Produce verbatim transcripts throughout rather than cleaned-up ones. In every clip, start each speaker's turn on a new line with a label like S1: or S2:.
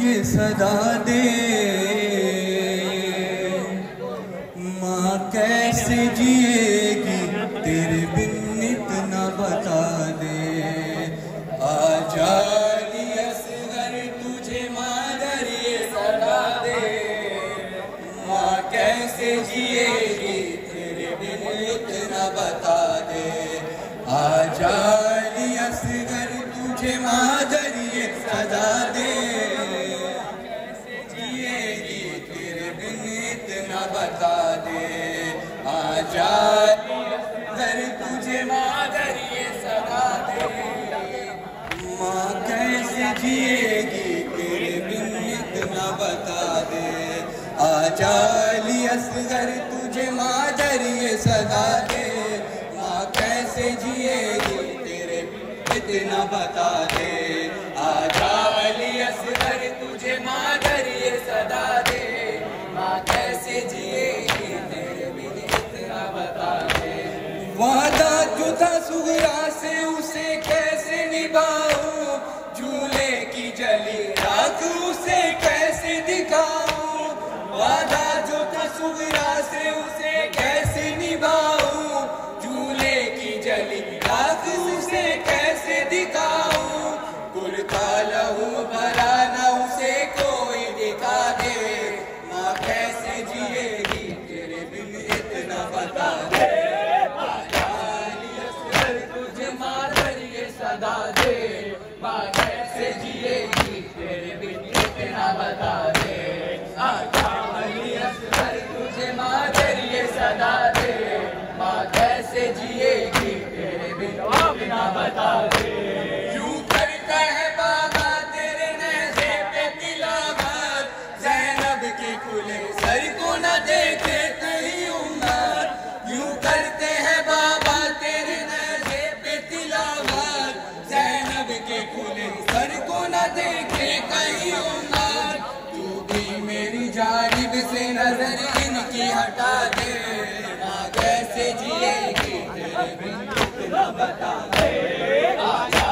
S1: ये सदा दे, माँ कैसे जिएगी तेरे बिन इतना बता दे। आजा असगर तुझे मादर ये सदा दे, माँ कैसे जिएगी तेरे बिन इतना बता दे। आजा असगर तुझे मादर ये सदा दे, कैसे जिएगी तेरे बिन इतना बता दे। आजा असगर तुझे मादर ये सदा दे, माँ कैसे जिएगी तेरे बिन इतना बता दे। आजा असगर तुझे मादर ये सदा दे, माँ कैसे जिएगी तेरे इतना बता दे। आजा असगर तुझे मादर ये सदा दे, माँ कैसे जिएगी तेरे बिन इतना बता दे। वादा जो था सुगरा से उसे कैसे निभाऊं, झूले की जली राख उसे कैसे दिखाऊं। वादा जो था सुगरा से उसे कैसे निभाऊं, झूले की जली राख उसे कैसे दिखाऊं। कुर्ता लहू भरा न उसे कोई दिखा दे, माँ कैसे जिएगी तेरे बिन इतना बता दे। तुझे मादर ये सदा दे, माँ कैसे जिएगी तेरे बिन इतना बता दे। आजा असगर तुझे मादर ये सदा दे, माँ कैसे जिएगी तेरे बिन इतना बता दे। यूं करता है बाबा तेरे नेज़े पे तिलावत, ज़ैनब के खुले सर को न देखे कहीं उम्मत। यूं करते हैं बाबा तेरे नेज़े पे तिलावत, ज़ैनब के खुले सर को न देखे कहीं उम्मत। तू भी मेरी जानिब से नजर इनकी हटा दे, माँ कैसे जिएगी तेरे बिन इतना बता दे। आजा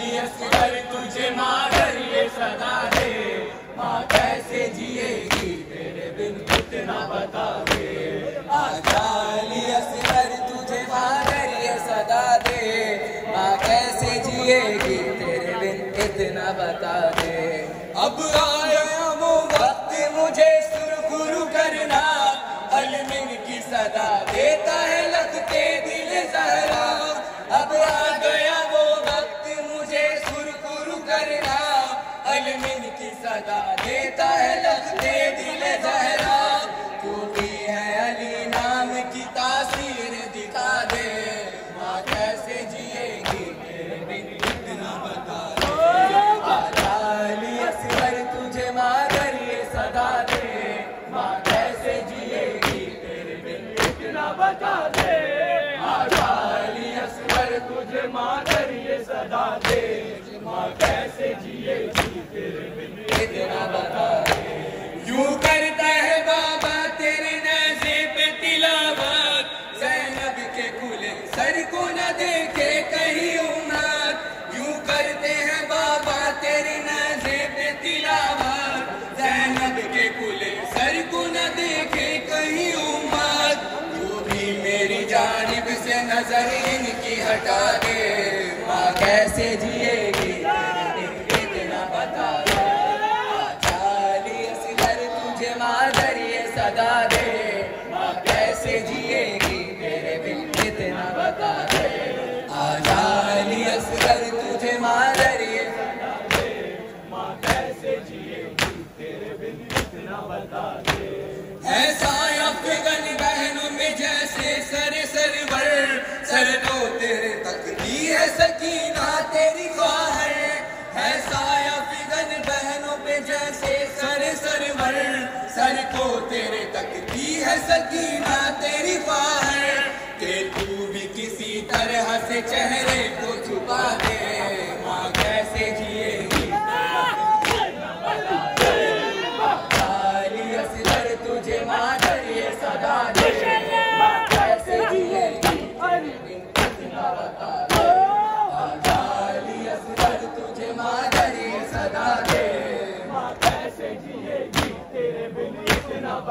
S1: असगर तुझे मादर ये सदा दे, माँ कैसे जिएगी तेरे बिन इतना बता दे। आजा असगर तुझे मादर ये सदा दे, माँ कैसे जिएगी तेरे बिन इतना बता दे। अब आया वो वक्त मुझे सुरखुरु करना, अलमिन की सदा देता है लगते दिल ज़हरा। अब आ गया वो वक्त मुझे सुरखुरु करना, अलमिन की सदा देता है लगते दिल ज़हरा। तू भी है अली नाम की तासीर दिखा दे, माँ कैसे जिएगी तेरे बिन इतना बता दे। आजा असगर तुझे मादर ये सदा दे, माँ कैसे जिएगी तेरे बिन इतना बता दे। आजा असगर तुझे मादर ये सदा दे, माँ कैसे जिएगी तेरे बिन इतना बता दे। यूं करता है बाबा तेरे नेज़े पे तिलावत, ज़ैनब के खुले सर को न देखे कहीं उम्मत। यूं करते हैं बाबा तेरे नेज़े पे तिलावत, ज़ैनब के खुले सर को न देखे कहीं उम्मत। तू भी मेरी जानिब से नजर इनकी हटा दे, माँ कैसे जिएगी इतना बता दे। आजा असगर तुझे मादर ये सदा दे, माँ कैसे जिएगी तेरे बिन इतना बता दे। आजा असगर तुझे मादर ये सदा दे, माँ कैसे जिएगी तेरे बिन इतना बता दे। ऐसा अफगन बहनों में जैसे सर सरवर, सर तो तेरे तक दी है सकीना तेरी ख्वाहिश। ऐसा अफगन बहनों पे जैसे सर सरवर, सर को तेरे तक दी है सकीना तेरी ख्वाहिश। कि तू भी किसी तरह से चेहरे को छुपा दे, माँ कैसे जिएगी असगर तुझे मादर ये सदा दे, माँ कैसे जिएगी इतना बता दे। आजा असगर तुझे मादर ये सदा दे, माँ कैसे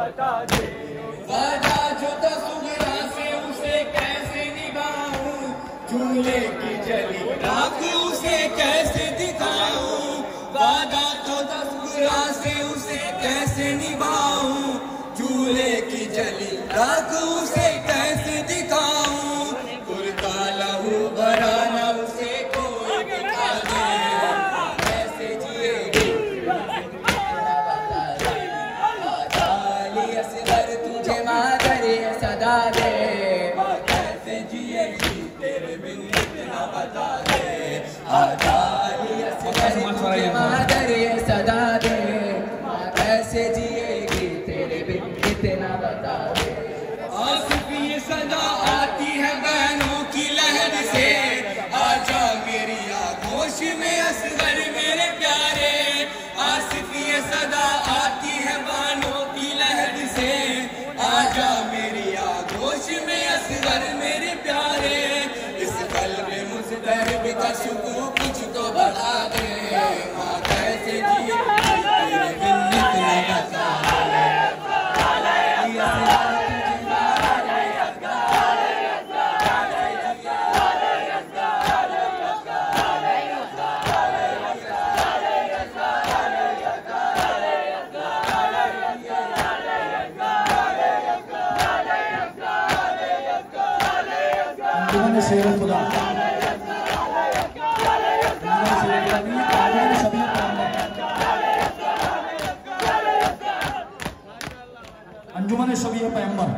S1: बता दे। वादा जो था सुगरा से उसे कैसे निभाऊं, चूल्हे की जली राख उसे कैसे दिखाऊं। वादा जो था सुगरा से उसे कैसे निभाऊं, चूल्हे की जली राख उसे कैसे दिखाऊं। कुर्ता लहू भरा न उसे कोई दिखा दे, कैसे जिएगी बता दे। आजाली असगर तुझे मादर सदा दे, कैसे जिएगी तेरे बिन इतना बता दे। आजाली असगर तुझे मादर सदा दे, कैसे जिएगी तेरे बिन इतना बता दे। आसिफ ये सदा आती है बहनों की लहर से, आजा मेरी आगोश में असगर मेरे प्यारे। आसिफ ये सदा आती है बहनों की लहर से, आजा मेरी आगोश में असगर मेरे प्यारे। इस कल्ब मुज़दरिब का सुकून कुछ तो बढ़ा दे, माँ कैसे जिए तेरे बिन इतना बता दे।
S2: शेर खुदा अंजुमन शबीह पैगंबर।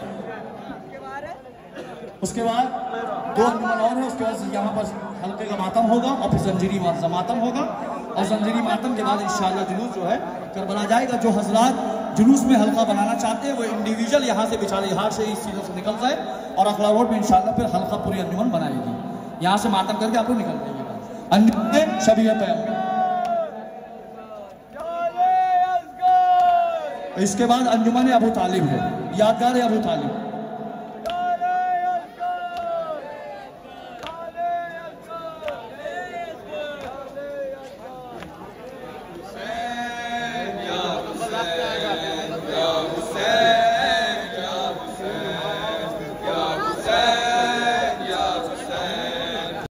S2: उसके बाद दो अंजुमन और है, उसके बाद यहाँ पर हल्के का मातम होगा और फिर जंजीरी मातम होगा। और जंजीरी मातम के बाद इंशाअल्लाह जुलूस जो है करबला जाएगा। जो हजरात जुलूस में हल्का बनाना चाहते हैं वो इंडिविजुअल यहाँ से बिछाले यहाँ से इस चीज़ों से निकल जाए और अखला रोड में इंशाअल्लाह फिर हल्का पूरी अंजुमन बनाएगी। यहाँ से मातम करके आप लोग निकल जाइएगा। अंजुमन शबीह पैगंबर। इसके बाद अंजुमन अबू तालिब है, यादगार अबू तालिब।